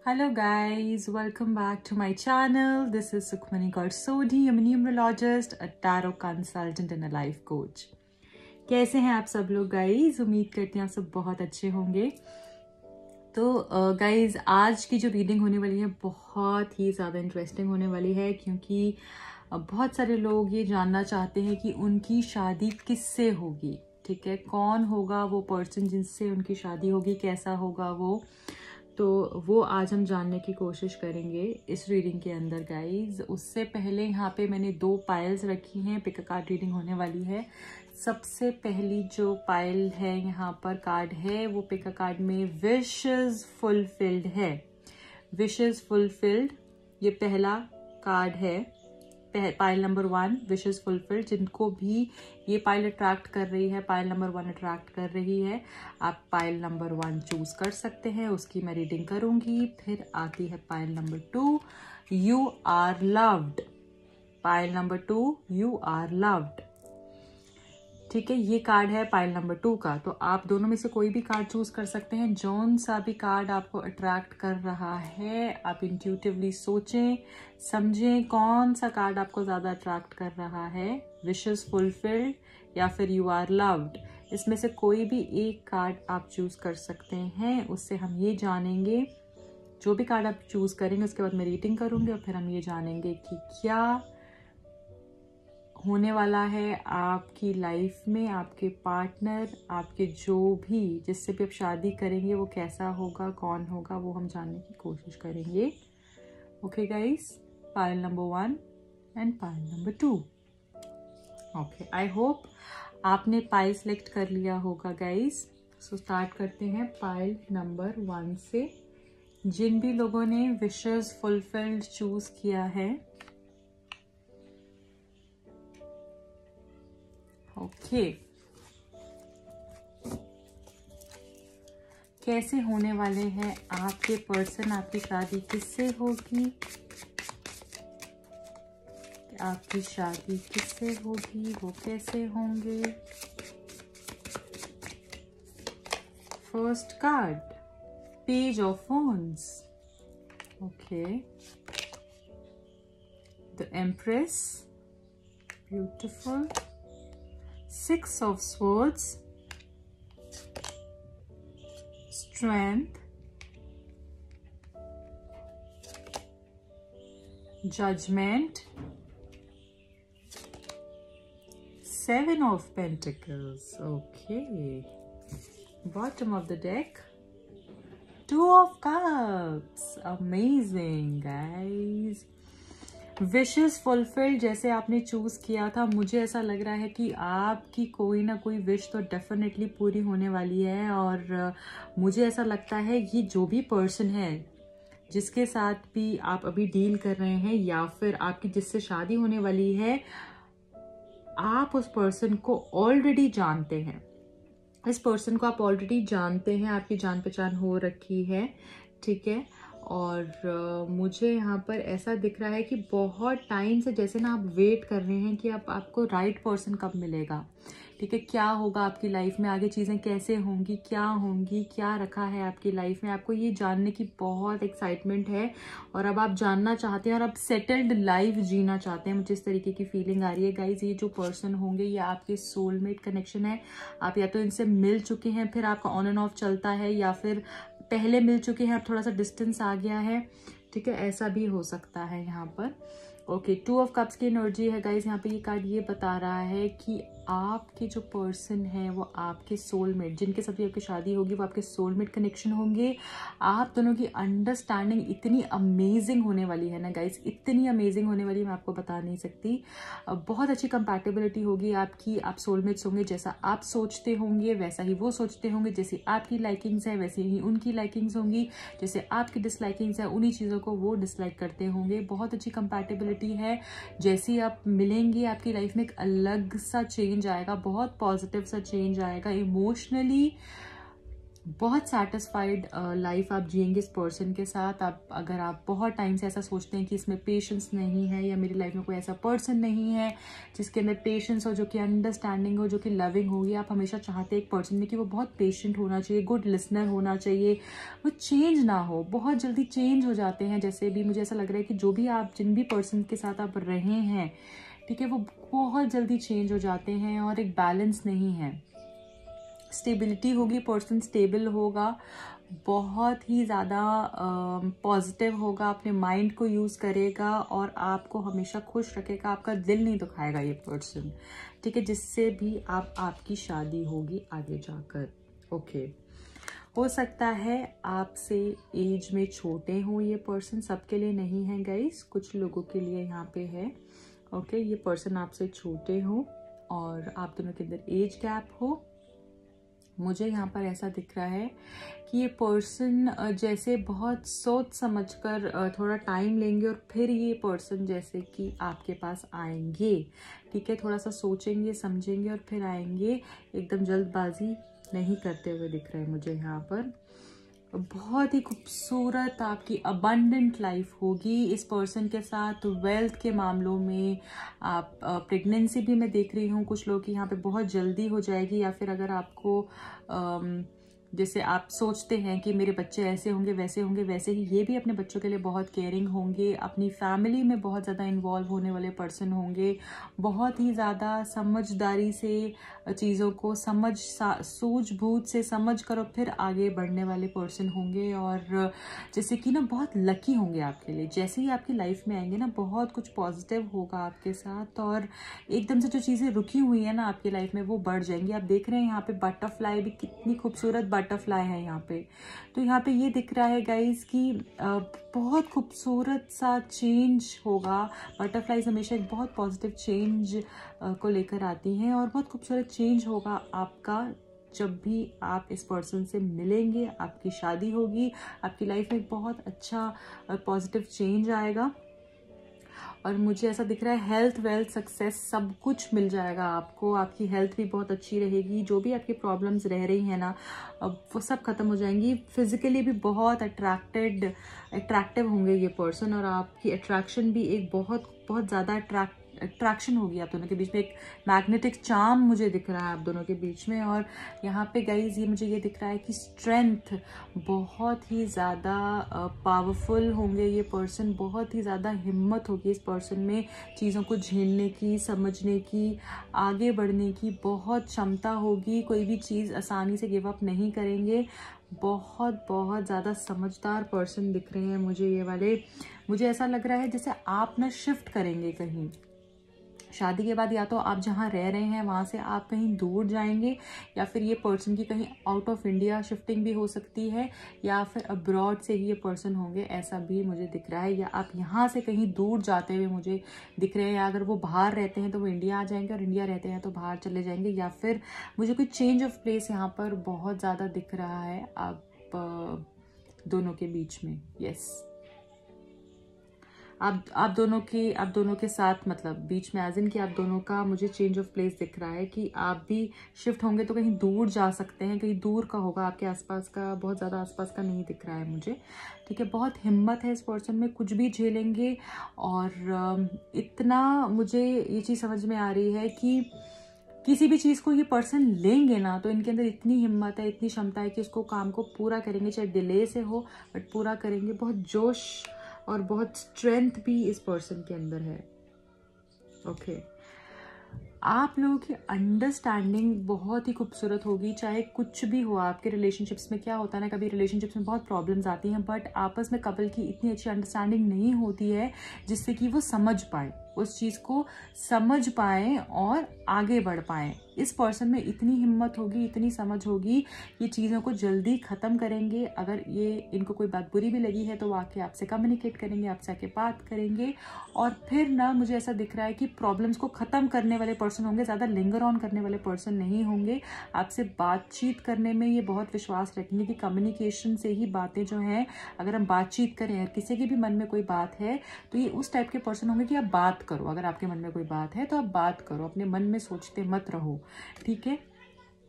Hello guys, welcome back to my channel. This is Sukhmani Garsodi. I'm a numerologist, a tarot consultant and a life coach. कैसे हैं आप सब लोग guys? उम्मीद करती हैं आप सब बहुत अच्छे होंगे। तो गाइज आज की जो रीडिंग होने वाली है बहुत ही ज़्यादा इंटरेस्टिंग होने वाली है, क्योंकि बहुत सारे लोग ये जानना चाहते हैं कि उनकी शादी किससे होगी। ठीक है, कौन होगा वो पर्सन जिससे उनकी शादी होगी, कैसा होगा वो, तो वो आज हम जानने की कोशिश करेंगे इस रीडिंग के अंदर गाइज। उससे पहले यहाँ पे मैंने 2 पाइल्स रखी हैं, पिक अ कार्ड रीडिंग होने वाली है। सबसे पहली जो पाइल है यहाँ पर कार्ड है वो पिक अ कार्ड में विशेस फुलफिल्ड है। विशेस फुलफिल्ड ये पहला कार्ड है, पाइल नंबर 1 विशेस फुलफिल्ड। जिनको भी ये पाइल अट्रैक्ट कर रही है, पाइल नंबर 1 अट्रैक्ट कर रही है, आप पाइल नंबर 1 चूज कर सकते हैं, उसकी मैं रीडिंग करूंगी। फिर आती है pile number 2 you are loved. Pile number 2 you are loved. ठीक है, ये कार्ड है पाइल नंबर 2 का। तो आप दोनों में से कोई भी कार्ड चूज कर सकते हैं। जौन सा भी कार्ड आपको अट्रैक्ट कर रहा है आप इंट्यूटिवली सोचें समझें कौन सा कार्ड आपको ज्यादा अट्रैक्ट कर रहा है, विशेस फुलफिल्ड या फिर यू आर लव्ड। इसमें से कोई भी एक कार्ड आप चूज कर सकते हैं। उससे हम ये जानेंगे, जो भी कार्ड आप चूज करेंगे उसके बाद मैं रीडिंग करूंगी और फिर हम ये जानेंगे कि क्या होने वाला है आपकी लाइफ में, आपके पार्टनर, आपके जो भी जिससे भी आप शादी करेंगे वो कैसा होगा, कौन होगा, वो हम जानने की कोशिश करेंगे। Okay guys, pile number 1 and pile number 2। Okay, I hope आपने पाइल सेलेक्ट कर लिया होगा गाइस। सो स्टार्ट करते हैं पाइल नंबर 1 से। जिन भी लोगों ने विशेस फुलफिल्ड चूज किया है, ओके, कैसे होने वाले हैं आपके पर्सन, आपकी शादी किससे होगी, आपकी शादी किससे होगी, वो कैसे होंगे। First card page of wands। Okay, the empress, beautiful. 6 of swords, strength, judgment, 7 of pentacles. Okay, bottom of the deck 2 of cups. Amazing guys, wishes fulfilled जैसे आपने चूज किया था, मुझे ऐसा लग रहा है कि आपकी कोई ना कोई विश तो डेफिनेटली पूरी होने वाली है। और मुझे ऐसा लगता है ये जो भी पर्सन है जिसके साथ भी आप अभी डील कर रहे हैं या फिर आपकी जिससे शादी होने वाली है, आप उस पर्सन को ऑलरेडी जानते हैं। इस पर्सन को आप ऑलरेडी जानते हैं, आपकी जान पहचान हो रखी है। ठीक है, और मुझे यहाँ पर ऐसा दिख रहा है कि बहुत टाइम से जैसे ना आप वेट कर रहे हैं कि आपको राइट पर्सन कब मिलेगा। ठीक है, क्या होगा आपकी लाइफ में आगे, चीज़ें कैसे होंगी, क्या होंगी, क्या रखा है आपकी लाइफ में, आपको ये जानने की बहुत एक्साइटमेंट है। और अब आप जानना चाहते हैं और आप सेटल्ड लाइफ जीना चाहते हैं। मुझे इस तरीके की फीलिंग आ रही है गाइज। ये जो पर्सन होंगे ये आपके सोलमेट कनेक्शन है। आप या तो इनसे मिल चुके हैं, फिर आपका ऑन एंड ऑफ चलता है, या फिर पहले मिल चुके हैं, अब थोड़ा सा डिस्टेंस आ गया है। ठीक है, ऐसा भी हो सकता है यहाँ पर। ओके, 2 ऑफ कप्स की एनर्जी है गाइज। यहाँ पे ये कार्ड ये बता रहा है कि आपके जो पर्सन है वो आपके सोलमेट, जिनके साथ भी आपकी शादी होगी वो आपके सोलमेट कनेक्शन होंगे। आप दोनों की अंडरस्टैंडिंग इतनी अमेजिंग होने वाली है ना गाइज, इतनी अमेजिंग होने वाली है, मैं आपको बता नहीं सकती। बहुत अच्छी कंपैटिबिलिटी होगी आपकी। आप सोलमेट्स होंगे, जैसा आप सोचते होंगे वैसा ही वो सोचते होंगे, जैसी आपकी लाइकिंग्स है वैसे ही उनकी लाइकिंग्स होंगी, जैसे आपकी डिसलाइकिंग्स है उन्हीं चीज़ों को वो डिसलाइक करते होंगे। बहुत अच्छी कंपैटिबिलिटी है। जैसे आप मिलेंगे आपकी लाइफ में एक अलग सा चेंज आएगा, बहुत पॉजिटिव सा चेंज आएगा। इमोशनली बहुत सेटिस्फाइड लाइफ आप जिएंगे इस पर्सन के साथ। आप अगर आप बहुत टाइम से ऐसा सोचते हैं कि इसमें पेशेंस नहीं है, या मेरी लाइफ में कोई ऐसा पर्सन नहीं है जिसके अंदर पेशेंस हो, जो कि अंडरस्टैंडिंग हो, जो कि लविंग होगी, आप हमेशा चाहते हैं एक पर्सन में कि वो बहुत पेशेंट होना चाहिए, गुड लिसनर होना चाहिए, वो चेंज ना हो, बहुत जल्दी चेंज हो जाते हैं। जैसे भी मुझे ऐसा लग रहा है कि जो भी आप जिन भी पर्सन के साथ आप रहे हैं, ठीक है, वो बहुत जल्दी चेंज हो जाते हैं और एक बैलेंस नहीं है। स्टेबिलिटी होगी, पर्सन स्टेबल होगा, बहुत ही ज़्यादा पॉजिटिव होगा, अपने माइंड को यूज़ करेगा और आपको हमेशा खुश रखेगा, आपका दिल नहीं दुखाएगा ये पर्सन, ठीक है, जिससे भी आपकी शादी होगी आगे जाकर। ओके, हो सकता है आपसे एज में छोटे हों ये पर्सन, सबके लिए नहीं है गाइस, कुछ लोगों के लिए यहाँ पे है। ओके, ये पर्सन आपसे छोटे हो और आप दोनों के अंदर एज गैप हो। मुझे यहाँ पर ऐसा दिख रहा है कि ये पर्सन जैसे बहुत सोच समझकर थोड़ा टाइम लेंगे और फिर ये पर्सन जैसे कि आपके पास आएंगे, ठीक है, थोड़ा सा सोचेंगे समझेंगे और फिर आएंगे, एकदम जल्दबाजी नहीं करते हुए दिख रहे हैं मुझे यहाँ पर। बहुत ही खूबसूरत आपकी अबंडेंट लाइफ होगी इस पर्सन के साथ। वेल्थ के मामलों में आप प्रेगनेंसी भी मैं देख रही हूँ, कुछ लोग की यहाँ पे बहुत जल्दी हो जाएगी, या फिर अगर आपको जैसे आप सोचते हैं कि मेरे बच्चे ऐसे होंगे वैसे ही ये भी अपने बच्चों के लिए बहुत केयरिंग होंगे, अपनी फैमिली में बहुत ज़्यादा इन्वॉल्व होने वाले पर्सन होंगे, बहुत ही ज़्यादा समझदारी से चीज़ों को सूझबूझ से समझ कर और फिर आगे बढ़ने वाले पर्सन होंगे। और जैसे कि ना बहुत लकी होंगे आपके लिए, जैसे ही आपकी लाइफ में आएंगे ना बहुत कुछ पॉजिटिव होगा आपके साथ, और एकदम से जो चीज़ें रुकी हुई है ना आपकी लाइफ में वो बढ़ जाएंगी। आप देख रहे हैं यहाँ पे बटरफ्लाई भी, कितनी खूबसूरत बटरफ्लाई है यहाँ पे। तो यहाँ पे ये दिख रहा है गाइज कि बहुत खूबसूरत सा चेंज होगा। बटरफ्लाईज हमेशा एक बहुत पॉजिटिव चेंज को लेकर आती हैं, और बहुत खूबसूरत चेंज होगा आपका जब भी आप इस पर्सन से मिलेंगे, आपकी शादी होगी, आपकी लाइफ में बहुत अच्छा पॉजिटिव चेंज आएगा। और मुझे ऐसा दिख रहा है हेल्थ वेल्थ सक्सेस सब कुछ मिल जाएगा आपको, आपकी हेल्थ भी बहुत अच्छी रहेगी, जो भी आपकी प्रॉब्लम्स रह रही हैं ना अब वो सब खत्म हो जाएंगी। फिजिकली भी बहुत अट्रैक्टिव होंगे ये पर्सन, और आपकी अट्रैक्शन भी एक बहुत बहुत ज़्यादा अट्रैक्शन होगी आप दोनों के बीच में, एक मैग्नेटिक चार्म मुझे दिख रहा है आप दोनों के बीच में। और यहाँ पे गाइज मुझे ये दिख रहा है कि स्ट्रेंथ, बहुत ही ज़्यादा पावरफुल होंगे ये पर्सन, बहुत ही ज़्यादा हिम्मत होगी इस पर्सन में, चीज़ों को झेलने की, समझने की, आगे बढ़ने की बहुत क्षमता होगी, कोई भी चीज़ आसानी से गिव अप नहीं करेंगे। बहुत बहुत ज़्यादा समझदार पर्सन दिख रहे हैं मुझे ये वाले। मुझे ऐसा लग रहा है जैसे आप ना शिफ्ट करेंगे कहीं शादी के बाद, या तो आप जहाँ रह रहे हैं वहाँ से आप कहीं दूर जाएंगे, या फिर ये पर्सन की कहीं आउट ऑफ इंडिया शिफ्टिंग भी हो सकती है, या फिर अब्रॉड से ही ये पर्सन होंगे, ऐसा भी मुझे दिख रहा है। या आप यहाँ से कहीं दूर जाते हुए मुझे दिख रहे हैं, या अगर वो बाहर रहते हैं तो वो इंडिया आ जाएंगे, और इंडिया रहते हैं तो बाहर चले जाएंगे, या फिर मुझे कोई चेंज ऑफ प्लेस यहाँ पर बहुत ज़्यादा दिख रहा है आप दोनों के बीच में। यस, आप दोनों के साथ, मतलब बीच में एज इन कि आप दोनों का मुझे चेंज ऑफ प्लेस दिख रहा है कि आप भी शिफ्ट होंगे तो कहीं दूर जा सकते हैं, कहीं दूर का होगा, आपके आसपास का, बहुत ज़्यादा आसपास का नहीं दिख रहा है मुझे, ठीक है। बहुत हिम्मत है इस पर्सन में, कुछ भी झेलेंगे। और इतना मुझे ये चीज़ समझ में आ रही है कि किसी भी चीज़ को ये पर्सन लेंगे ना तो इनके अंदर इतनी हिम्मत है, इतनी क्षमता है कि उसको काम को पूरा करेंगे, चाहे डिले से हो बट पूरा करेंगे। बहुत जोश और बहुत स्ट्रेंथ भी इस पर्सन के अंदर है। ओके, आप लोगों की अंडरस्टैंडिंग बहुत ही खूबसूरत होगी, चाहे कुछ भी हो आपके रिलेशनशिप्स में। क्या होता है ना, कभी रिलेशनशिप्स में बहुत प्रॉब्लम्स आती हैं, बट आपस में कपल की इतनी अच्छी अंडरस्टैंडिंग नहीं होती है जिससे कि वो समझ पाए, उस चीज़ को समझ पाए और आगे बढ़ पाए। इस पर्सन में इतनी हिम्मत होगी, इतनी समझ होगी, ये चीज़ों को जल्दी ख़त्म करेंगे। अगर ये इनको कोई बात बुरी भी लगी है तो वो आके आपसे कम्युनिकेट करेंगे, आपसे आके बात करेंगे, और फिर ना मुझे ऐसा दिख रहा है कि प्रॉब्लम्स को ख़त्म करने वाले पर्सन होंगे, ज़्यादा लिंगर ऑन करने वाले पर्सन नहीं होंगे। आपसे बातचीत करने में ये बहुत विश्वास रखेंगे कि कम्युनिकेशन से ही बातें जो हैं, अगर हम बातचीत करें, अगर किसी के भी मन में कोई बात है तो ये उस टाइप के पर्सन होंगे कि आप बात करो। अगर आपके मन में कोई बात है तो आप बात करो, अपने मन में सोचते मत रहो, ठीक है।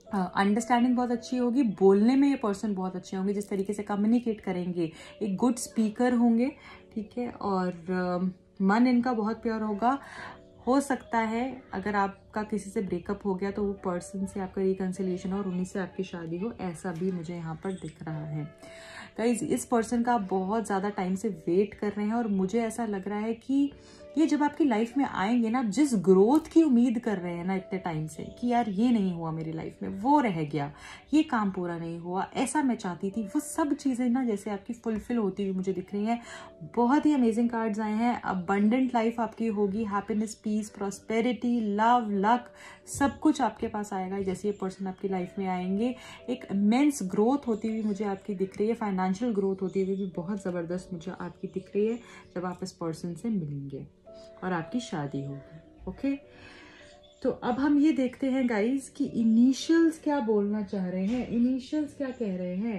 अंडरस्टैंडिंग बहुत अच्छी होगी, बोलने में ये पर्सन बहुत अच्छे होंगे, जिस तरीके से कम्युनिकेट करेंगे, एक गुड स्पीकर होंगे, ठीक है। और मन इनका बहुत प्योर होगा। हो सकता है अगर आपका किसी से ब्रेकअप हो गया तो वो पर्सन से आपका रिकन्सिलिएशन हो और उन्हीं से आपकी शादी हो, ऐसा भी मुझे यहाँ पर दिख रहा है। गाइस, इस पर्सन का आप बहुत ज़्यादा टाइम से वेट कर रहे हैं और मुझे ऐसा लग रहा है कि ये जब आपकी लाइफ में आएंगे ना, जिस ग्रोथ की उम्मीद कर रहे हैं ना इतने टाइम से कि यार ये नहीं हुआ मेरी लाइफ में, वो रह गया, ये काम पूरा नहीं हुआ, ऐसा मैं चाहती थी, वो सब चीज़ें ना जैसे आपकी फुलफिल होती हुई मुझे दिख रही हैं। बहुत ही अमेजिंग कार्ड्स आए हैं। अबंडेंट लाइफ आपकी होगी, happiness, peace, prosperity, love, luck, सब कुछ आपके पास आएगा जैसे ये पर्सन आपकी लाइफ में आएंगे। एक इमेंस ग्रोथ होती हुई मुझे आपकी दिख रही है, फाइनेंशियल ग्रोथ होती हुई भी बहुत ज़बरदस्त मुझे आपकी दिख रही है जब आप इस पर्सन से मिलेंगे और आपकी शादी होगी। ओके, तो अब हम ये देखते हैं गाइस कि इनिशियल्स क्या बोलना चाह रहे हैं, इनिशियल्स क्या कह रहे हैं,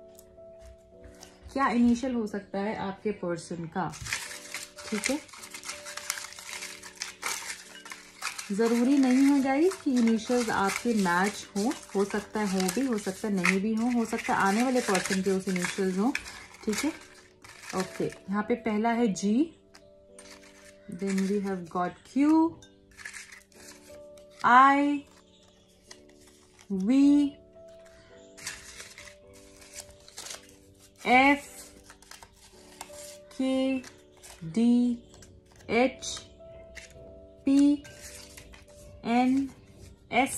क्या इनिशियल हो सकता है आपके पर्सन का। ठीक है, जरूरी नहीं है गाइस कि इनिशियल्स आपके मैच हो सकता है हो भी, हो सकता है नहीं भी हो सकता है आने वाले पर्सन के उस इनिशियल्स हो। ठीक है, ओके, यहाँ पे पहला है जी, then we have got Q, I, V, F, K, D, H, P, N, S,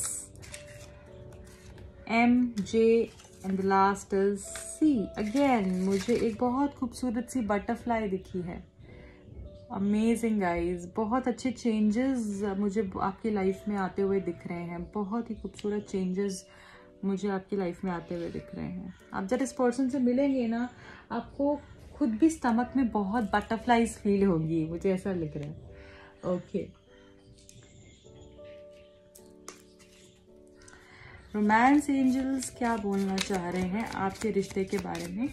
M, J and the last is C. Again मुझे एक बहुत खूबसूरत सी बटरफ्लाई दिखी है। अमेजिंग गाइज, बहुत अच्छे चेंजेस मुझे आपकी लाइफ में आते हुए दिख रहे हैं, बहुत ही खूबसूरत चेंजेस मुझे आपकी लाइफ में आते हुए दिख रहे हैं। आप जब इस पर्सन से मिलेंगे ना, आपको खुद भी स्टमक में बहुत बटरफ्लाईज फील होंगी, मुझे ऐसा लग रहा है। ओके, रोमांस एंजल्स क्या बोलना चाह रहे हैं आपके रिश्ते के बारे में।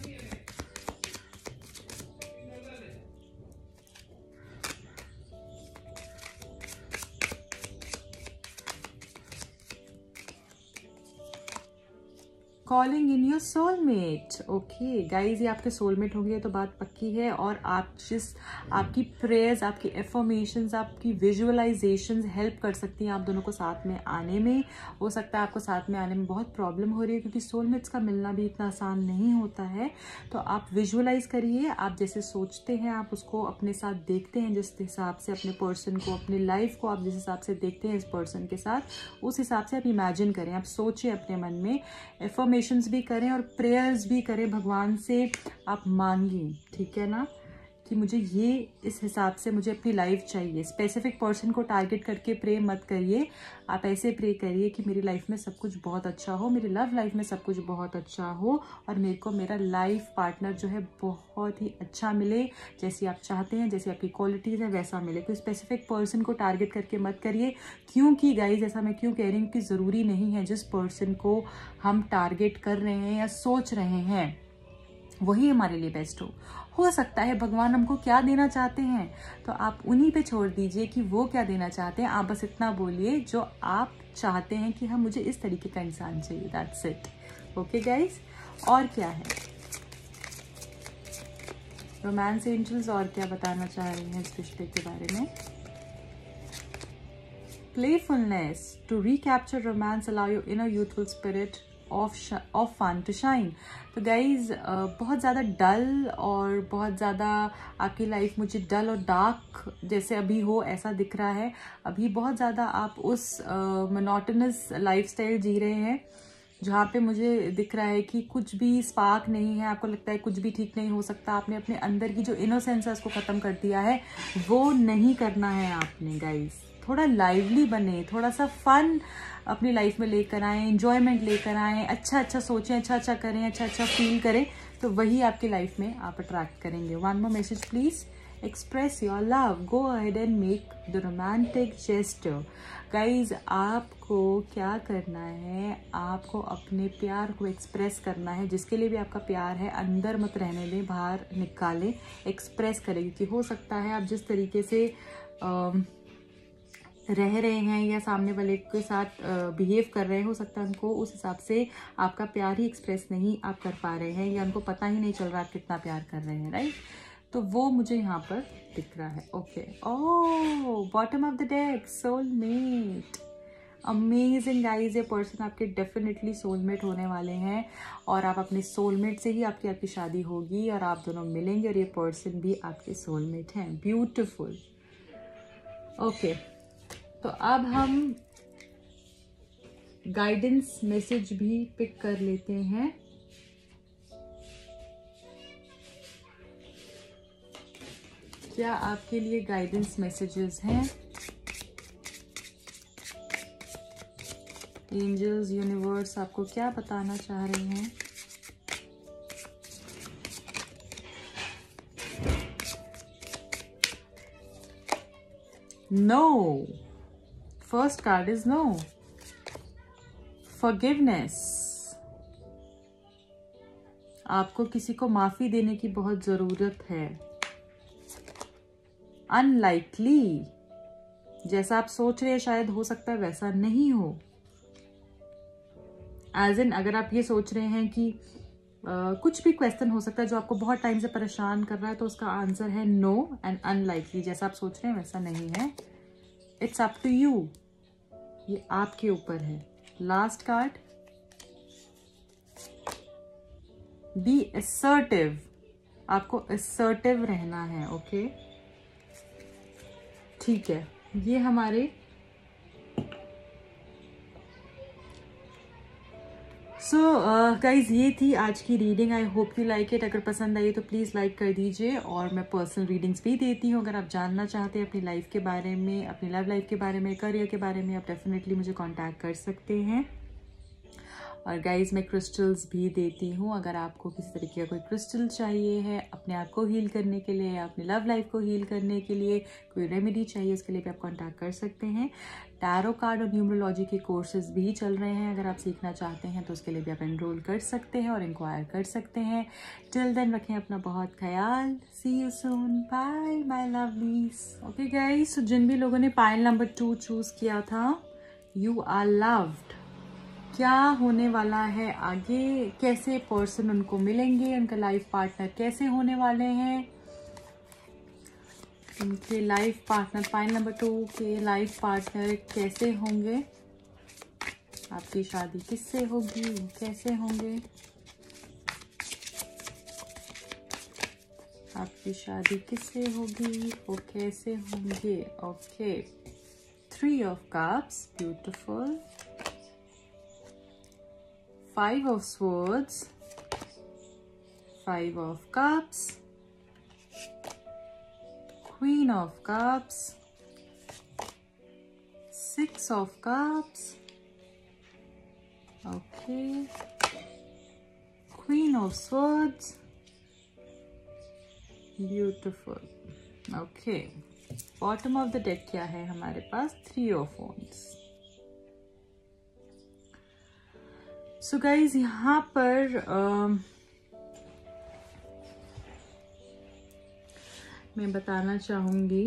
Calling in your soulmate. Okay guys, ये आपके सोलमेट होंगे तो बात पक्की है। और आप आपकी प्रेयर्स, आपकी एफर्मेशंस, आपकी विजुअलाइजेशंस हेल्प कर सकती हैं आप दोनों को साथ में आने में। हो सकता है आपको साथ में आने में बहुत प्रॉब्लम हो रही है क्योंकि सोलमेट्स का मिलना भी इतना आसान नहीं होता है। तो आप विजुअलाइज करिए, आप जैसे सोचते हैं आप उसको अपने साथ देखते हैं, जिस हिसाब से अपने पर्सन को, अपनी लाइफ को आप जिस हिसाब से देखते हैं इस पर्सन के साथ, उस हिसाब से आप इमेजिन करें, आप सोचिए अपने मन में, एफर्मेशंस भी करें और प्रेयर्स भी करें, भगवान से आप मांगिए, ठीक है ना, कि मुझे ये इस हिसाब से मुझे अपनी लाइफ चाहिए। स्पेसिफिक पर्सन को टारगेट करके प्रे मत करिए, आप ऐसे प्रे करिए कि मेरी लाइफ में सब कुछ बहुत अच्छा हो, मेरी लव लाइफ में सब कुछ बहुत अच्छा हो और मेरे को मेरा लाइफ पार्टनर जो है बहुत ही अच्छा मिले, जैसी आप चाहते हैं, जैसी आपकी क्वालिटीज़ है वैसा मिले। कोई स्पेसिफिक पर्सन को टारगेट करके मत करिए, क्योंकि गाइज ऐसा मैं क्यों कह रही हूँ कि ज़रूरी नहीं है जिस पर्सन को हम टारगेट कर रहे हैं या सोच रहे हैं वही हमारे लिए बेस्ट हो सकता है भगवान हमको क्या देना चाहते हैं तो आप उन्हीं पे छोड़ दीजिए कि वो क्या देना चाहते हैं। आप बस इतना बोलिए जो आप चाहते हैं कि हाँ मुझे इस तरीके का इंसान चाहिए, दैट्स इट। ओके गाइज, और क्या है रोमांस एंजल्स और क्या बताना चाह रही हैं इस रिश्ते के बारे में। Playfulness to recapture romance, allow your inner youthful spirit of fun to shine. तो गाइज बहुत ज़्यादा डल और बहुत ज़्यादा आपकी लाइफ मुझे डल और डार्क जैसे अभी हो ऐसा दिख रहा है। अभी बहुत ज़्यादा आप उस मोनोटोनस लाइफस्टाइल जी रहे हैं जहाँ पे मुझे दिख रहा है कि कुछ भी स्पार्क नहीं है, आपको लगता है कुछ भी ठीक नहीं हो सकता। आपने अपने अंदर की जो इनोसेंस है उसको ख़त्म कर दिया है, वो नहीं करना है आपने गाइज। थोड़ा लाइवली बने, थोड़ा सा फन अपनी लाइफ में लेकर आएँ, एंजॉयमेंट लेकर आएँ, अच्छा अच्छा सोचें, अच्छा अच्छा करें, अच्छा अच्छा फील करें, तो वही आपकी लाइफ में आप अट्रैक्ट करेंगे। One more message please, express your love, go ahead and make the romantic gesture. Guys आपको क्या करना है, आपको अपने प्यार को एक्सप्रेस करना है। जिसके लिए भी आपका प्यार है अंदर मत रहने दें, बाहर निकालें, एक्सप्रेस करें। क्योंकि हो सकता है आप जिस तरीके से रह रहे हैं या सामने वाले के साथ बिहेव कर रहे हैं, हो सकता है उनको उस हिसाब से आपका प्यार ही एक्सप्रेस नहीं आप कर पा रहे हैं, या उनको पता ही नहीं चल रहा आप कितना प्यार कर रहे हैं, राइट? तो वो मुझे यहाँ पर दिख रहा है। Okay, oh, bottom of the deck, soulmate. Amazing guys, ये पर्सन आपके डेफिनेटली सोलमेट होने वाले हैं, और आप अपने सोलमेट से ही आपकी शादी होगी और आप दोनों मिलेंगे, और ये पर्सन भी आपके सोलमेट हैं। ब्यूटिफुल। ओके, तो अब हम गाइडेंस मैसेज भी पिक कर लेते हैं। क्या आपके लिए गाइडेंस मैसेजेस हैं? एंजल्स, यूनिवर्स आपको क्या बताना चाह रहे हैं? No, first card is no. Forgiveness, आपको किसी को माफी देने की बहुत जरूरत है। अनलाइकली, जैसा आप सोच रहे हैं शायद हो सकता है वैसा नहीं हो। एज इन, अगर आप ये सोच रहे हैं कि कुछ भी क्वेश्चन हो सकता है जो आपको बहुत टाइम से परेशान कर रहा है, तो उसका आंसर है नो एंड अनलाइकली। जैसा आप सोच रहे हैं वैसा नहीं है। इट्स अप टू यू, ये आपके ऊपर है। लास्ट कार्ड, बी असर्टिव, आपको असर्टिव रहना है। ओके, ठीक है, ये हमारे गाइज ये थी आज की reading. I hope you like it. अगर पसंद आई तो प्लीज़ लाइक कर दीजिए, और मैं पर्सनल रीडिंग्स भी देती हूँ। अगर आप जानना चाहते हैं अपनी लाइफ के बारे में, अपनी लव लाइफ के बारे में, करियर के बारे में, आप डेफिनेटली मुझे कांटेक्ट कर सकते हैं। और गाइज मैं क्रिस्टल्स भी देती हूँ। अगर आपको किसी तरीके का कोई क्रिस्टल चाहिए है अपने आप को हील करने के लिए, या अपनी लव लाइफ को हील करने के लिए कोई रेमेडी चाहिए, उसके लिए भी आप कांटेक्ट कर सकते हैं। टैरो कार्ड और न्यूमरोलॉजी के कोर्सेज भी चल रहे हैं। अगर आप सीखना चाहते हैं तो उसके लिए भी आप एनरोल कर सकते हैं और इंक्वायर कर सकते हैं। टिल देन रखें अपना बहुत ख्याल। See you soon, bye my lovelies. Okay guys, जिन भी लोगों ने पाइल नंबर 2 चूज किया था, यू आर लव्ड। क्या होने वाला है आगे, कैसे पर्सन उनको मिलेंगे, उनका लाइफ पार्टनर कैसे होने वाले हैं, उनके लाइफ पार्टनर, पाइल नंबर 2 के लाइफ पार्टनर कैसे होंगे, आपकी शादी किससे होगी, कैसे होंगे, आपकी शादी किससे होगी, वो कैसे होंगे। Okay, 3 of cups, beautiful. 5 of swords, 5 of cups, Queen of cups, 6 of cups, okay, Queen of swords, beautiful. Okay, bottom of the deck क्या है हमारे पास? 3 of wands. सो गाइज यहाँ पर मैं बताना चाहूंगी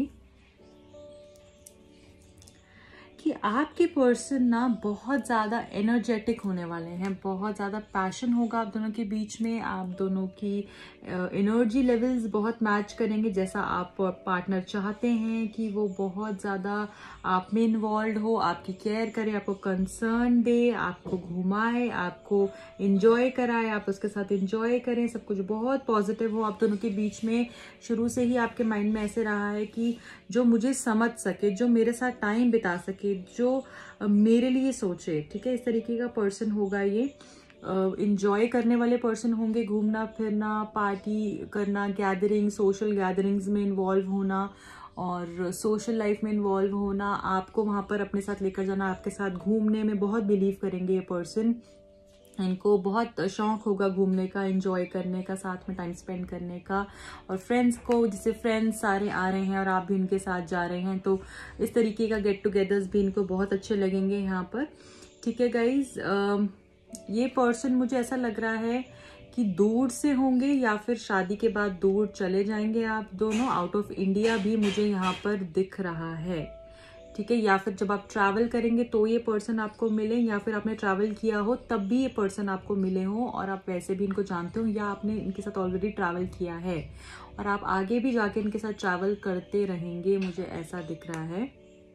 कि आपके पर्सन ना बहुत ज़्यादा एनर्जेटिक होने वाले हैं, बहुत ज़्यादा पैशन होगा आप दोनों के बीच में। आप दोनों की एनर्जी लेवल्स बहुत मैच करेंगे, जैसा आप पार्टनर चाहते हैं कि वो बहुत ज़्यादा आप में इन्वॉल्व हो, आपकी केयर करे, आपको कंसर्न दे, आपको घुमाए, आपको इंजॉय कराए, आप उसके साथ इंजॉय करें, सब कुछ बहुत पॉजिटिव हो आप दोनों के बीच में। शुरू से ही आपके माइंड में ऐसे रहा है कि जो मुझे समझ सके, जो मेरे साथ टाइम बिता सके, जो मेरे लिए सोचे, ठीक है, इस तरीके का पर्सन होगा ये। इंजॉय करने वाले पर्सन होंगे, घूमना फिरना, पार्टी करना, गैदरिंग, सोशल गैदरिंग्स में इन्वॉल्व होना और सोशल लाइफ में इन्वॉल्व होना, आपको वहाँ पर अपने साथ लेकर जाना, आपके साथ घूमने में बहुत बिलीव करेंगे ये पर्सन। इनको बहुत शौक होगा घूमने का, एंजॉय करने का, साथ में टाइम स्पेंड करने का। और फ्रेंड्स को, जैसे फ्रेंड्स सारे आ रहे हैं और आप भी इनके साथ जा रहे हैं, तो इस तरीके का गेट टुगेदर्स भी इनको बहुत अच्छे लगेंगे यहाँ पर। ठीक है गाइज, ये पर्सन मुझे ऐसा लग रहा है कि दूर से होंगे या फिर शादी के बाद दूर चले जाएंगे आप दोनों। आउट ऑफ इंडिया भी मुझे यहाँ पर दिख रहा है, ठीक है, या फिर जब आप ट्रैवल करेंगे तो ये पर्सन आपको मिले, या फिर आपने ट्रैवल किया हो तब भी ये पर्सन आपको मिले हो और आप वैसे भी इनको जानते हो, या आपने इनके साथ ऑलरेडी ट्रैवल किया है और आप आगे भी जाके इनके साथ ट्रैवल करते रहेंगे, मुझे ऐसा दिख रहा है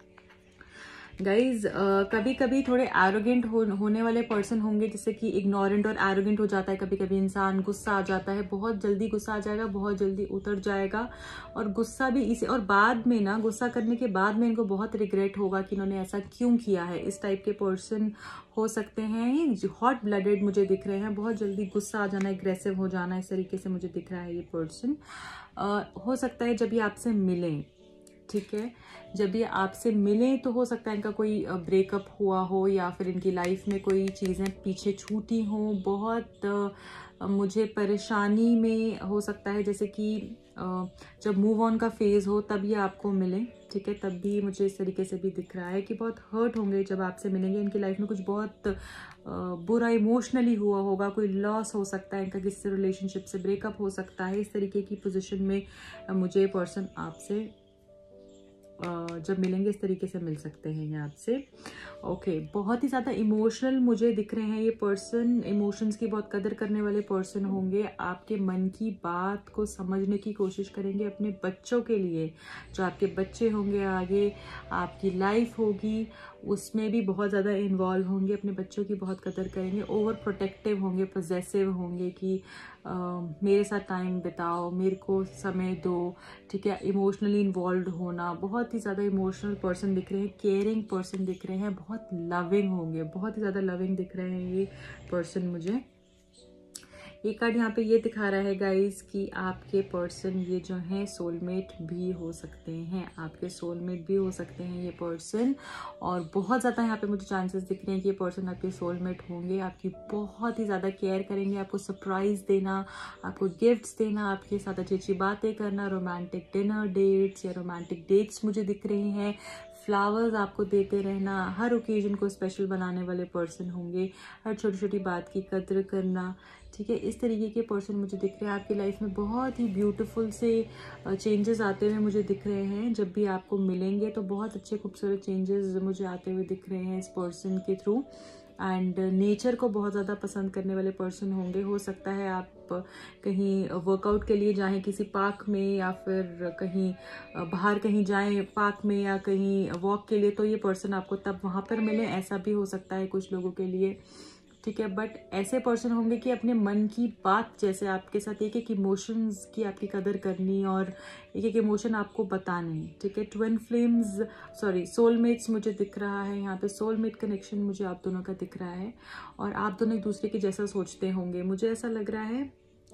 गाइज। कभी कभी थोड़े एरोगेंट होने वाले पर्सन होंगे, जैसे कि इग्नोरेंट और एरोगेंट हो जाता है कभी कभी इंसान, गुस्सा आ जाता है, बहुत जल्दी गुस्सा आ जाएगा, बहुत जल्दी उतर जाएगा और गुस्सा भी इसे, और बाद में ना गुस्सा करने के बाद में इनको बहुत रिग्रेट होगा कि इन्होंने ऐसा क्यों किया है। इस टाइप के पर्सन हो सकते हैं। ये हॉट ब्लडेड मुझे दिख रहे हैं, बहुत जल्दी गुस्सा आ जाना, एग्रेसिव हो जाना, इस तरीके से मुझे दिख रहा है ये पर्सन। हो सकता है जब ये आपसे मिलें, ठीक है, जब ये आपसे मिलें तो हो सकता है इनका कोई ब्रेकअप हुआ हो या फिर इनकी लाइफ में कोई चीज़ें पीछे छूटी हों, बहुत मुझे परेशानी में हो सकता है, जैसे कि जब मूव ऑन का फेज़ हो तब ये आपको मिलें, ठीक है, तब भी मुझे इस तरीके से भी दिख रहा है कि बहुत हर्ट होंगे जब आपसे मिलेंगे। इनकी लाइफ में कुछ बहुत बुरा इमोशनली हुआ होगा, कोई लॉस हो सकता है, इनका किसी रिलेशनशिप से ब्रेकअप हो सकता है। इस तरीके की पोजीशन में मुझे पर्सन आपसे जब मिलेंगे इस तरीके से मिल सकते हैं ये आपसे। ओके, बहुत ही ज़्यादा इमोशनल मुझे दिख रहे हैं ये पर्सन, इमोशंस की बहुत कदर करने वाले पर्सन होंगे, आपके मन की बात को समझने की कोशिश करेंगे अपने बच्चों के लिए। जो आपके बच्चे होंगे, आगे आपकी लाइफ होगी, उसमें भी बहुत ज़्यादा इन्वॉल्व होंगे, अपने बच्चों की बहुत कदर करेंगे, ओवर प्रोटेक्टिव होंगे, पॉजेसिव होंगे कि मेरे साथ टाइम बिताओ, मेरे को समय दो, ठीक है, इमोशनली इन्वॉल्व होना। बहुत ही ज़्यादा इमोशनल पर्सन दिख रहे हैं, केयरिंग पर्सन दिख रहे हैं, बहुत लविंग होंगे, बहुत ही ज़्यादा लविंग दिख रहे हैं ये पर्सन मुझे। एक कार्ड यहाँ पे ये दिखा रहा है गाइस कि आपके पर्सन ये जो है सोलमेट भी हो सकते हैं, आपके सोलमेट भी हो सकते हैं ये पर्सन। और बहुत ज़्यादा यहाँ पे मुझे चांसेस दिख रहे हैं कि ये पर्सन आपके सोलमेट होंगे, आपकी बहुत ही ज़्यादा केयर करेंगे, आपको सरप्राइज़ देना, आपको गिफ्ट्स देना, आपके साथ अच्छी अच्छी बातें करना, रोमांटिक डिनर डेट्स या रोमांटिक डेट्स मुझे दिख रही हैं, फ्लावर्स आपको देते रहना, हर ओकेजन को स्पेशल बनाने वाले पर्सन होंगे, हर छोटी छोटी बात की कद्र करना, ठीक है, इस तरीके के पर्सन मुझे दिख रहे हैं। आपकी लाइफ में बहुत ही ब्यूटीफुल से चेंजेस आते हुए मुझे दिख रहे हैं। जब भी आपको मिलेंगे तो बहुत अच्छे खूबसूरत चेंजेस मुझे आते हुए दिख रहे हैं इस पर्सन के थ्रू। एंड नेचर को बहुत ज़्यादा पसंद करने वाले पर्सन होंगे। हो सकता है आप कहीं वर्कआउट के लिए जाएं किसी पार्क में, या फिर कहीं बाहर कहीं जाएं पार्क में या कहीं वॉक के लिए, तो ये पर्सन आपको तब वहाँ पर मिले, ऐसा भी हो सकता है कुछ लोगों के लिए, ठीक है। बट ऐसे पर्सन होंगे कि अपने मन की बात, जैसे आपके साथ एक एक इमोशंस की आपकी कदर करनी और एक एक इमोशन आपको बताने, ठीक है। ट्विन फ्लेम्स, सॉरी सोलमेट्स मुझे दिख रहा है यहाँ पे, सोलमेट कनेक्शन मुझे आप दोनों का दिख रहा है और आप दोनों एक दूसरे के जैसा सोचते होंगे। मुझे ऐसा लग रहा है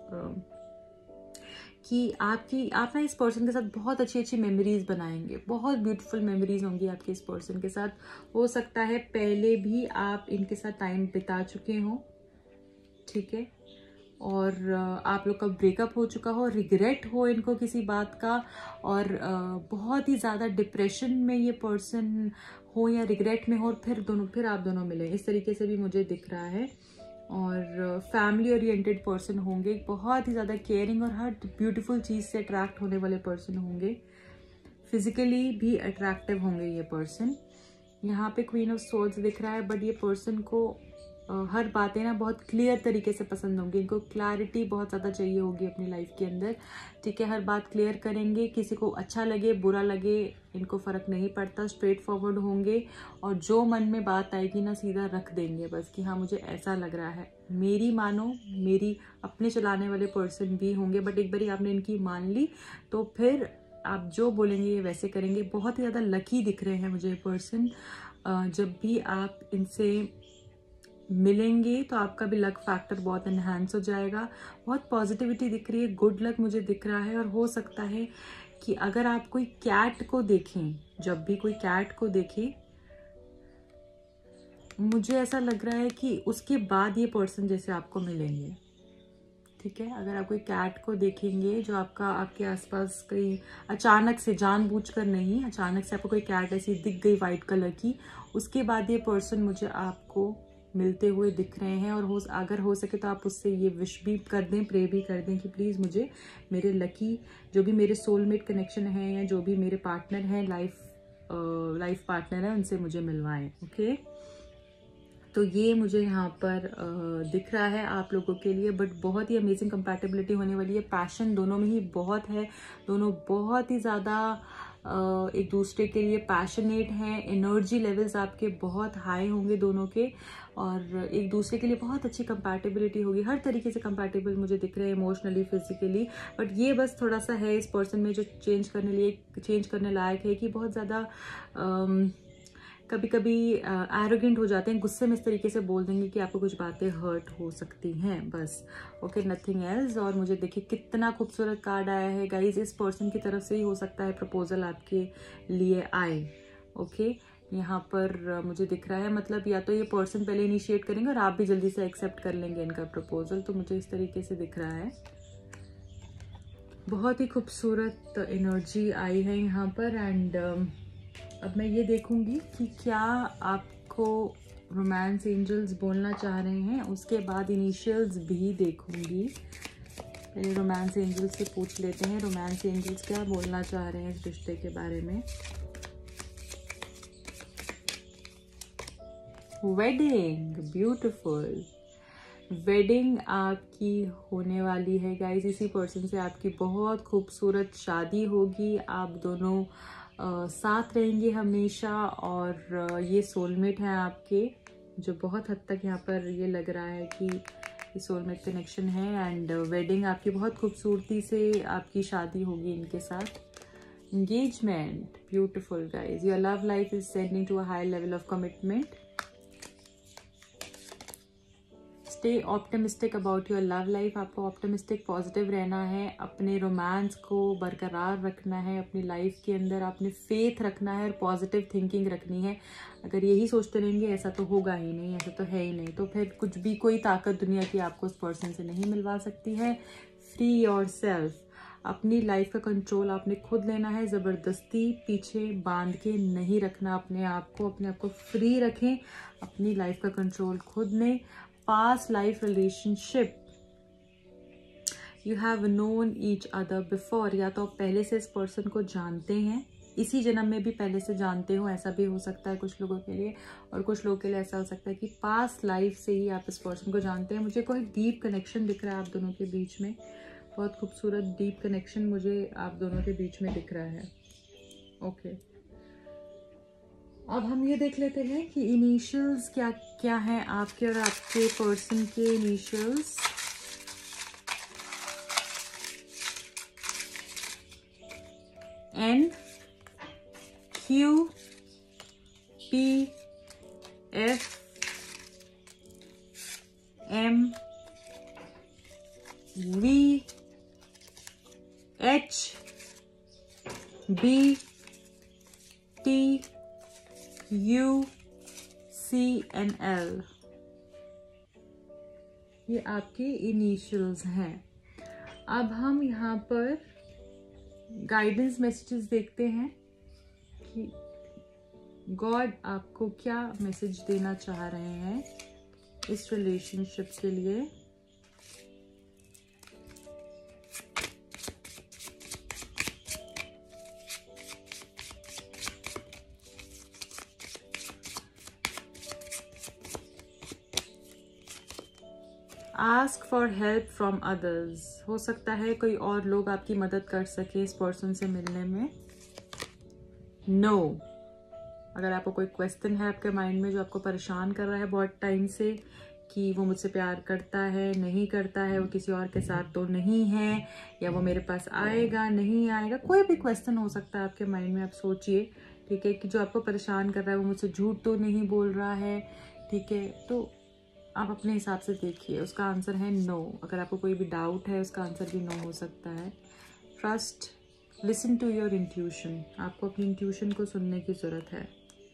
कि आप ना इस पर्सन के साथ बहुत अच्छी अच्छी मेमोरीज बनाएंगे, बहुत ब्यूटीफुल मेमोरीज होंगी आपके इस पर्सन के साथ। हो सकता है पहले भी आप इनके साथ टाइम बिता चुके हों, ठीक है, और आप लोग का ब्रेकअप हो चुका हो, रिग्रेट हो इनको किसी बात का, और बहुत ही ज़्यादा डिप्रेशन में ये पर्सन हो या रिग्रेट में हो, और फिर आप दोनों मिले, इस तरीके से भी मुझे दिख रहा है। और फैमिली ओरिएंटेड पर्सन होंगे, बहुत ही ज़्यादा केयरिंग और हर ब्यूटीफुल चीज़ से अट्रैक्ट होने वाले पर्सन होंगे, फिजिकली भी अट्रैक्टिव होंगे ये पर्सन। यहाँ पे क्वीन ऑफ सोर्ड्स दिख रहा है, बट ये पर्सन को हर बातें ना बहुत क्लियर तरीके से पसंद होंगी, इनको क्लैरिटी बहुत ज़्यादा चाहिए होगी अपनी लाइफ के अंदर, ठीक है। हर बात क्लियर करेंगे, किसी को अच्छा लगे बुरा लगे इनको फ़र्क नहीं पड़ता, स्ट्रेट फॉरवर्ड होंगे और जो मन में बात आएगी ना सीधा रख देंगे बस कि हाँ मुझे ऐसा लग रहा है, मेरी मानो, मेरी अपने चलाने वाले पर्सन भी होंगे। बट एक बारी आपने इनकी मान ली तो फिर आप जो बोलेंगे ये वैसे करेंगे। बहुत ही ज़्यादा लकी दिख रहे हैं मुझे पर्सन। जब भी आप इनसे मिलेंगे तो आपका भी लक फैक्टर बहुत एनहांस हो जाएगा, बहुत पॉजिटिविटी दिख रही है, गुड लक मुझे दिख रहा है। और हो सकता है कि अगर आप कोई कैट को देखें, जब भी कोई कैट को देखें, मुझे ऐसा लग रहा है कि उसके बाद ये पर्सन जैसे आपको मिलेंगे, ठीक है। अगर आप कोई कैट को देखेंगे जो आपके आसपास कहीं अचानक से, जानबूझकर नहीं, अचानक से आपको कोई कैट ऐसी दिख गई वाइट कलर की, उसके बाद ये पर्सन मुझे आपको मिलते हुए दिख रहे हैं। और अगर हो सके तो आप उससे ये विश भी कर दें, प्रे भी कर दें कि प्लीज़ मुझे मेरे लकी, जो भी मेरे सोलमेट कनेक्शन है या जो भी मेरे पार्टनर हैं लाइफ लाइफ पार्टनर है उनसे मुझे मिलवाएं। ओके, तो ये मुझे यहाँ पर दिख रहा है आप लोगों के लिए, बट बहुत ही अमेजिंग कंपैटिबिलिटी होने वाली है। पैशन दोनों में ही बहुत है, दोनों बहुत ही ज़्यादा एक दूसरे के लिए पैशनेट हैं। एनर्जी लेवल्स आपके बहुत हाई होंगे दोनों के, और एक दूसरे के लिए बहुत अच्छी कंपैटिबिलिटी होगी। हर तरीके से कंपैटिबल मुझे दिख रहे हैं, इमोशनली, फिजिकली। बट ये बस थोड़ा सा है इस पर्सन में जो चेंज करने लायक है कि बहुत ज़्यादा कभी कभी एरोगेंट हो जाते हैं, गुस्से में इस तरीके से बोल देंगे कि आपको कुछ बातें हर्ट हो सकती हैं, बस। Okay, nothing else. और मुझे देखिए कितना खूबसूरत कार्ड आया है गाइज। इस पर्सन की तरफ से ही हो सकता है प्रपोजल आपके लिए आए। ओके, यहाँ पर मुझे दिख रहा है, मतलब या तो ये पर्सन पहले इनिशिएट करेंगे और आप भी जल्दी से एक्सेप्ट कर लेंगे इनका प्रपोजल, तो मुझे इस तरीके से दिख रहा है। बहुत ही खूबसूरत एनर्जी आई है यहाँ पर। एंड अब मैं ये देखूंगी कि क्या आपको रोमांस एंजल्स बोलना चाह रहे हैं, उसके बाद इनिशियल्स भी देखूंगी। पहले रोमांस एंजल्स से पूछ लेते हैं, रोमांस एंजल्स क्या बोलना चाह रहे हैं इस रिश्ते के बारे में। Wedding, beautiful. वेडिंग आपकी होने वाली है गाइस। इसी पर्सन से आपकी बहुत खूबसूरत शादी होगी। आप दोनों साथ रहेंगे हमेशा, और ये सोलमेट हैं आपके, जो बहुत हद तक यहाँ पर ये लग रहा है कि ये सोलमेट कनेक्शन है। एंड वेडिंग आपकी बहुत खूबसूरती से आपकी शादी होगी इनके साथ। Engagement, beautiful guys. Your love life is sending to a high level of commitment. Stay optimistic about your love life. आपको ऑप्टिमिस्टिक, पॉजिटिव रहना है, अपने रोमांस को बरकरार रखना है अपनी लाइफ के अंदर, आपने फेथ रखना है और पॉजिटिव थिंकिंग रखनी है। अगर यही सोचते रहेंगे ऐसा तो होगा ही नहीं, ऐसा तो है ही नहीं, तो फिर कुछ भी, कोई ताकत दुनिया की आपको उस पर्सन से नहीं मिलवा सकती है। फ्री योरसेल्फ, अपनी लाइफ का कंट्रोल आपने खुद लेना है, ज़बरदस्ती पीछे बांध के नहीं रखना अपने आप को फ्री रखें, अपनी लाइफ का कंट्रोल खुद लें। Past life relationship, you have known each other before, या तो आप पहले से इस पर्सन को जानते हैं, इसी जन्म में भी पहले से जानते हो, ऐसा भी हो सकता है कुछ लोगों के लिए। और कुछ लोगों के लिए ऐसा हो सकता है कि पास्ट लाइफ से ही आप इस पर्सन को जानते हैं। मुझे कोई डीप कनेक्शन दिख रहा है आप दोनों के बीच में, बहुत खूबसूरत डीप कनेक्शन मुझे आप दोनों के बीच में दिख रहा है। ओके, अब हम ये देख लेते हैं कि इनिशियल्स क्या क्या हैं आपके और आपके पर्सन के initials. N, Q, P, F, M, V, H, B, T, U, C and L। ये आपके इनिशियल्स हैं। अब हम यहाँ पर गाइडेंस मैसेजेस देखते हैं कि गॉड आपको क्या मैसेज देना चाह रहे हैं इस रिलेशनशिप के लिए। Ask for help from others, हो सकता है कोई और लोग आपकी मदद कर सके इस पर्सन से मिलने में। नो, अगर आपको कोई क्वेश्चन है आपके माइंड में जो आपको परेशान कर रहा है बहुत टाइम से, कि वो मुझसे प्यार करता है नहीं करता है, वो किसी और के साथ तो नहीं है, या वो मेरे पास आएगा नहीं आएगा, कोई भी क्वेश्चन हो सकता है आपके माइंड में, आप सोचिए, ठीक है, कि जो आपको परेशान कर रहा है वो मुझसे झूठ तो नहीं बोल रहा है, ठीक है, तो आप अपने हिसाब से देखिए। उसका आंसर है नो। अगर आपको कोई भी डाउट है उसका आंसर भी नो हो सकता है। Trust, listen to your intuition, आपको अपनी इंट्यूशन को सुनने की जरूरत है।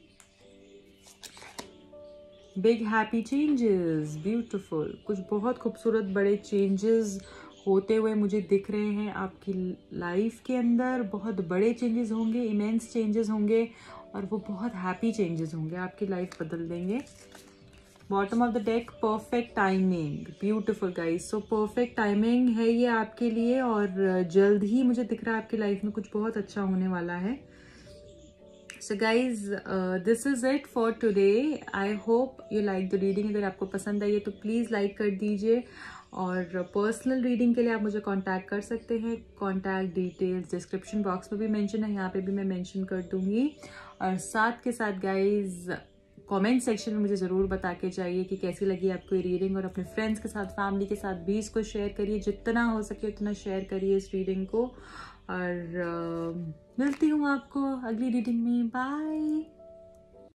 बिग हैप्पी चेंजेस, ब्यूटिफुल, कुछ बहुत खूबसूरत बड़े चेंजेस होते हुए मुझे दिख रहे हैं आपकी लाइफ के अंदर। बहुत बड़े चेंजेस होंगे, इमेंस चेंजेस होंगे, और वो बहुत हैप्पी चेंजेस होंगे, आपकी लाइफ बदल देंगे। Bottom of the deck, perfect timing, beautiful guys. So perfect timing है ये आपके लिए, और जल्द ही मुझे दिख रहा है आपकी लाइफ में कुछ बहुत अच्छा होने वाला है। So guys this is it for today. I hope you like the reading. अगर आपको पसंद आई है तो प्लीज़ लाइक कर दीजिए. और पर्सनल रीडिंग के लिए आप मुझे कांटेक्ट कर सकते हैं. कांटेक्ट डिटेल्स डिस्क्रिप्शन बॉक्स में भी मेंशन है, यहाँ पे भी मैं मेंशन कर दूंगी. और साथ के साथ गाइज कमेंट सेक्शन में मुझे ज़रूर बता के जाइए कि कैसी लगी आपको ये रीडिंग. और अपने फ्रेंड्स के साथ, फैमिली के साथ भी इसको शेयर करिए. जितना हो सके उतना शेयर करिए इस रीडिंग को. और मिलती हूँ आपको अगली रीडिंग में. बाय.